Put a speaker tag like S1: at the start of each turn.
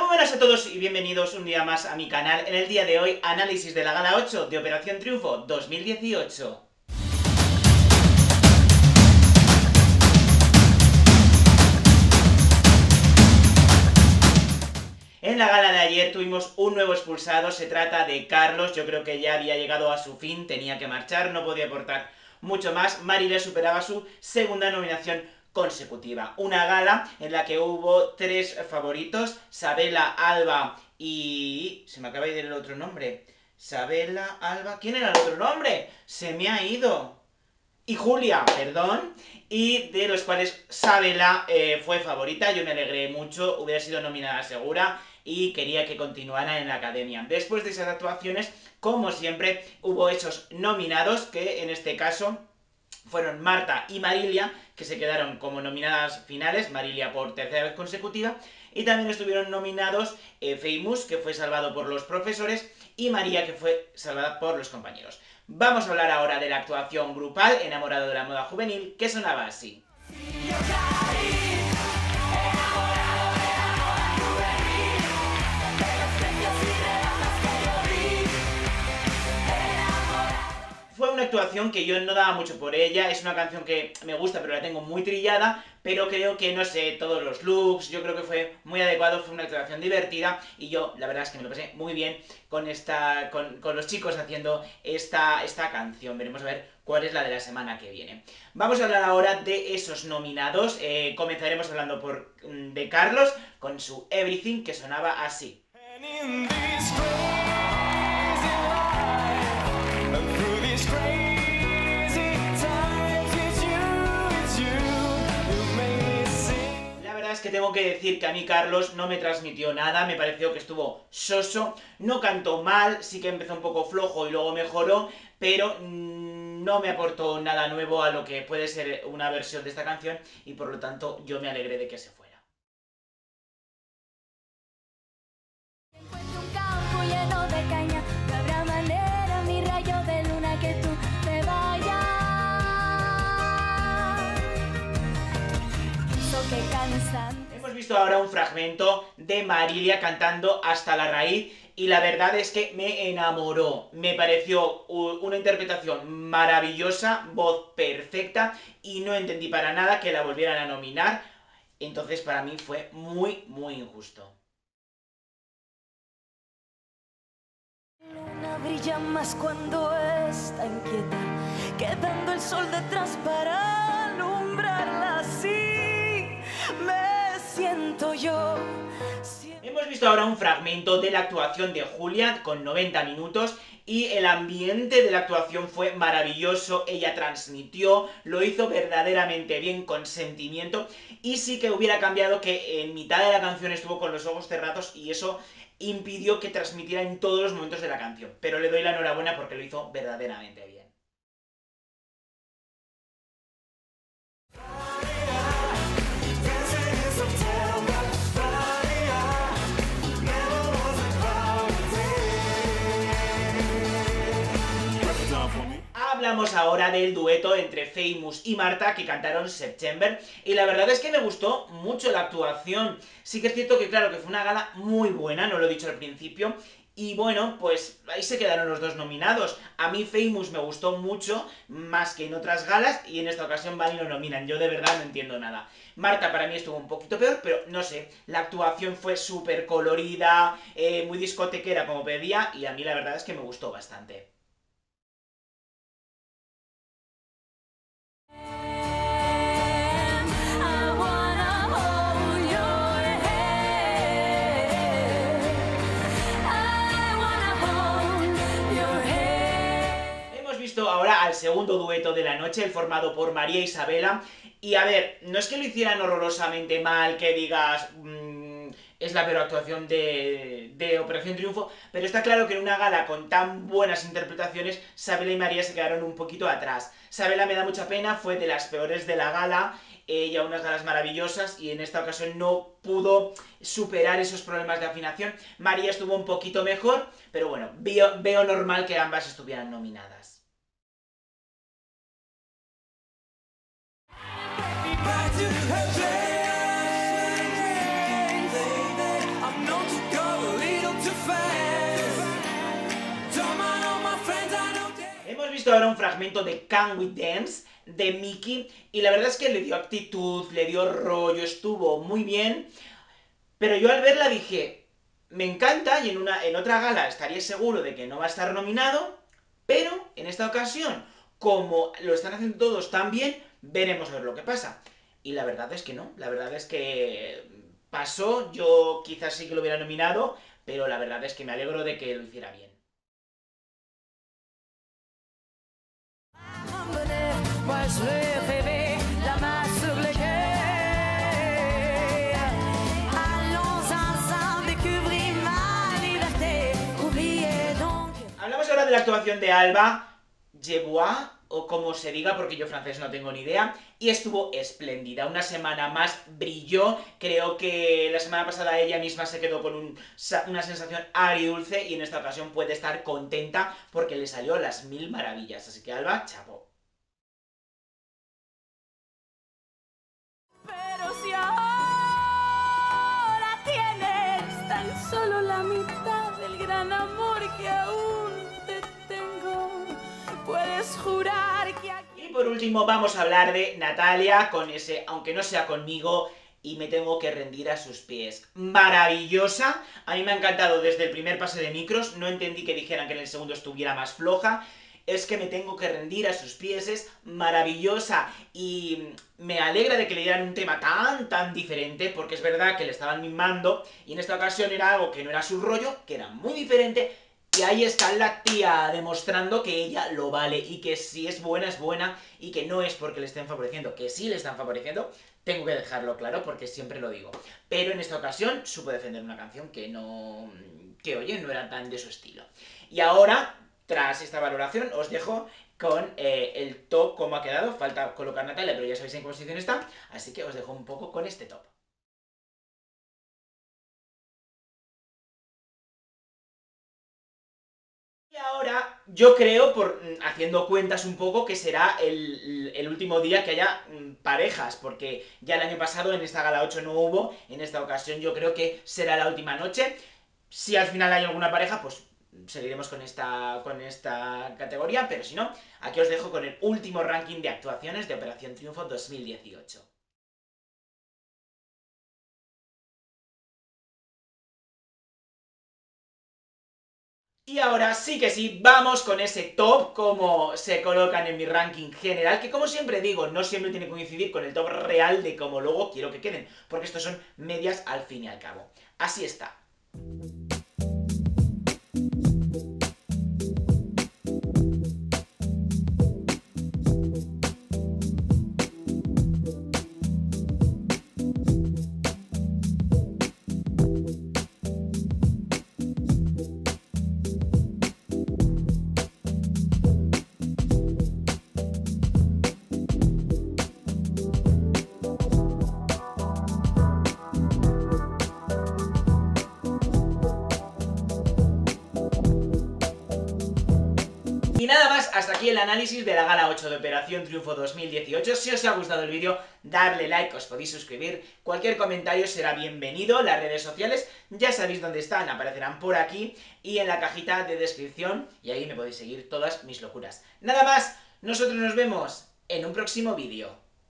S1: buenas a todos y bienvenidos un día más a mi canal. En el día de hoy, análisis de la Gala 8 de Operación Triunfo 2018. En la gala de ayer tuvimos un nuevo expulsado, se trata de Carlos. Yo creo que ya había llegado a su fin, tenía que marchar, no podía aportar mucho más. Marília superaba su segunda nominación consecutiva. Una gala en la que hubo tres favoritos: Sabela, Alba y... se me acaba de ir el otro nombre. Sabela, Alba... ¿quién era el otro nombre? Se me ha ido. Y Julia, perdón, y de los cuales Sabela fue favorita. Yo me alegré mucho, hubiera sido nominada segura y quería que continuara en la academia. Después de esas actuaciones, como siempre, hubo esos nominados que en este caso fueron Marta y Marília, que se quedaron como nominadas finales, Marília por tercera vez consecutiva, y también estuvieron nominados Famous, que fue salvado por los profesores, y María, que fue salvada por los compañeros. Vamos a hablar ahora de la actuación grupal, Enamorado de la moda juvenil, que sonaba así. Fue una actuación que yo no daba mucho por ella, es una canción que me gusta pero la tengo muy trillada, pero creo que, no sé, todos los looks, yo creo que fue muy adecuado, fue una actuación divertida y yo la verdad es que me lo pasé muy bien con los chicos haciendo esta canción. Veremos a ver cuál es la de la semana que viene. Vamos a hablar ahora de esos nominados. Comenzaremos hablando de Carlos con su Everything, que sonaba así. Es que tengo que decir que a mí Carlos no me transmitió nada, me pareció que estuvo soso, no cantó mal, sí que empezó un poco flojo y luego mejoró, pero no me aportó nada nuevo a lo que puede ser una versión de esta canción y por lo tanto yo me alegré de que se fuera. Hemos visto ahora un fragmento de Marília cantando Hasta la raíz y la verdad es que me enamoró. Me pareció una interpretación maravillosa, voz perfecta y no entendí para nada que la volvieran a nominar. Entonces para mí fue muy, muy injusto.
S2: La luna brilla más cuando está inquieta, quedando el sol detrás para alumbrarla así. Me siento yo.
S1: Hemos visto ahora un fragmento de la actuación de Julia con 90 minutos y el ambiente de la actuación fue maravilloso, ella transmitió, lo hizo verdaderamente bien, con sentimiento, y sí que hubiera cambiado que en mitad de la canción estuvo con los ojos cerrados y eso impidió que transmitiera en todos los momentos de la canción, pero le doy la enhorabuena porque lo hizo verdaderamente bien. Hablamos ahora del dueto entre Famous y Marta, que cantaron September, y la verdad es que me gustó mucho la actuación. Sí que es cierto que, claro, que fue una gala muy buena, no lo he dicho al principio, y bueno, pues ahí se quedaron los dos nominados. A mí Famous me gustó mucho, más que en otras galas, y en esta ocasión van y lo nominan. Yo de verdad no entiendo nada. Marta para mí estuvo un poquito peor, pero no sé, la actuación fue súper colorida, muy discotequera como pedía, y a mí la verdad es que me gustó bastante. Ahora al segundo dueto de la noche, el formado por María y Sabela, y a ver, no es que lo hicieran horrorosamente mal, que digas es la peor actuación de Operación Triunfo, pero está claro que en una gala con tan buenas interpretaciones, Sabela y María se quedaron un poquito atrás. Sabela me da mucha pena, fue de las peores de la gala, ella unas galas maravillosas y en esta ocasión no pudo superar esos problemas de afinación. María estuvo un poquito mejor, pero bueno, veo normal que ambas estuvieran nominadas. visto ahora un fragmento de Can We Dance de Miki y la verdad es que le dio actitud, le dio rollo, estuvo muy bien, pero yo al verla dije, me encanta y en otra gala estaría seguro de que no va a estar nominado, pero en esta ocasión, como lo están haciendo todos tan bien, veremos a ver lo que pasa. Y la verdad es que no, la verdad es que pasó, yo quizás sí que lo hubiera nominado, pero la verdad es que me alegro de que lo hiciera bien.
S2: Moi je veux rêver, la main sur le cœur. Allons ensemble découvrir ma liberté. Oubliez donc.
S1: Hablamos ahora de la actuación de Alba Yeboah, o como se diga, porque yo francés no tengo ni idea, y estuvo espléndida. Una semana más brilló, creo que la semana pasada ella misma se quedó con una sensación agridulce y en esta ocasión puede estar contenta porque le salió las mil maravillas. Así que Alba, chapo.
S2: Pero si ahora tienes tan solo la mitad del gran amor que aún te tengo, puedes jurar que aquí...
S1: Y por último vamos a hablar de Natalia con ese, aunque no sea conmigo, y me tengo que rendir a sus pies. Maravillosa, a mí me ha encantado desde el primer pase de micros, no entendí que dijeran que en el segundo estuviera más floja, es que me tengo que rendir a sus pies, es maravillosa y me alegra de que le dieran un tema tan diferente, porque es verdad que le estaban mimando y en esta ocasión era algo que no era su rollo, que era muy diferente. Y ahí está la tía demostrando que ella lo vale y que si es buena y que no es porque le estén favoreciendo, que sí le están favoreciendo, tengo que dejarlo claro porque siempre lo digo. Pero en esta ocasión supo defender una canción que no... que oye, no era tan de su estilo. Y ahora, tras esta valoración, os dejo con el top como ha quedado. Falta colocar Natalia, pero ya sabéis en qué posición está. Así que os dejo un poco con este top. Y ahora yo creo, haciendo cuentas un poco, que será el último día que haya parejas, porque ya el año pasado en esta gala 8 no hubo, en esta ocasión yo creo que será la última noche. Si al final hay alguna pareja, pues seguiremos con esta categoría, pero si no, aquí os dejo con el último ranking de actuaciones de Operación Triunfo 2018. Y ahora sí que sí, vamos con ese top, como se colocan en mi ranking general, que como siempre digo, no siempre tiene que coincidir con el top real de cómo luego quiero que queden, porque estos son medias al fin y al cabo. Así está. Y nada más, hasta aquí el análisis de la Gala 8 de Operación Triunfo 2018. Si os ha gustado el vídeo, darle like, os podéis suscribir. Cualquier comentario será bienvenido. Las redes sociales ya sabéis dónde están, aparecerán por aquí y en la cajita de descripción. Y ahí me podéis seguir todas mis locuras. Nada más, nosotros nos vemos en un próximo vídeo.